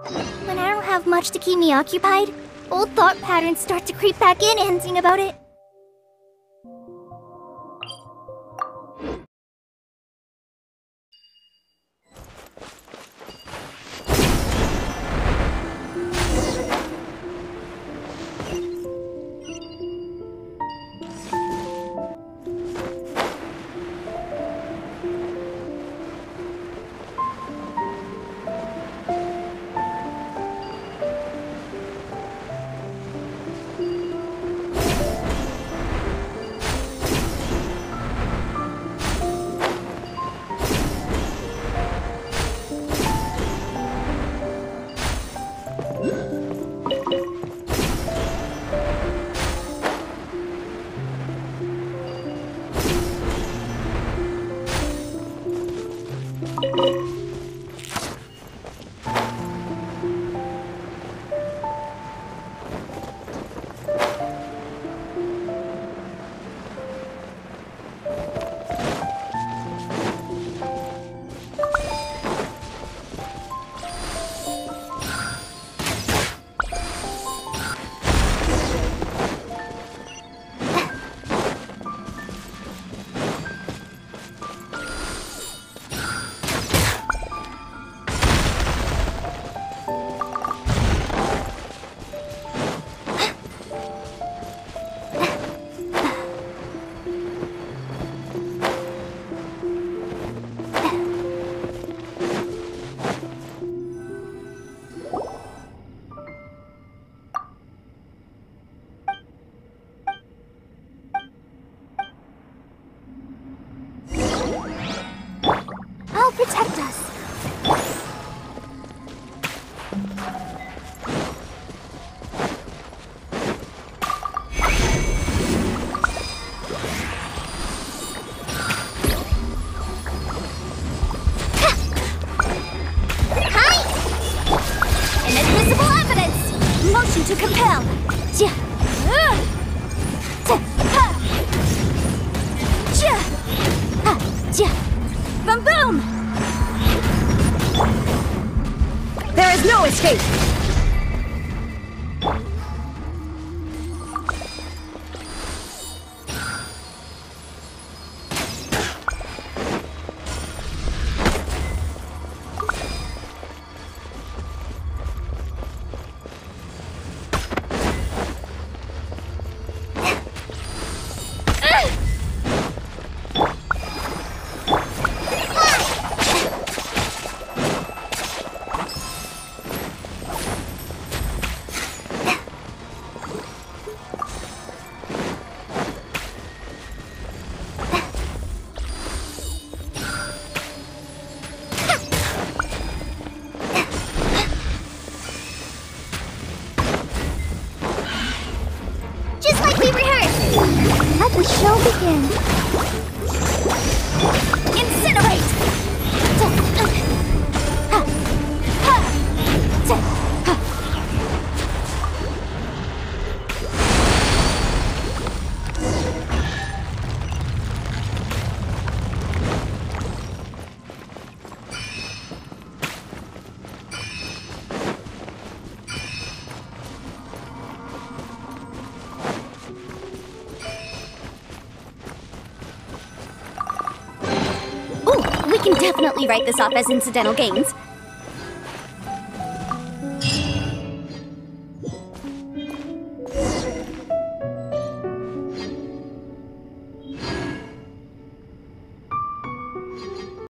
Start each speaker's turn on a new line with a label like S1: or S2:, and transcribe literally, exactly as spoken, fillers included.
S1: When I don't have much to keep me occupied, old thought patterns start to creep back in and sing about it. I'll protect us. Inadmissible evidence! Motion to compel! Ja. Uh. Ta. Ha. Ja. Ha. Ja. Boom boom! There is no escape! Let the show begin. Incinerate! We can definitely write this off as incidental gains.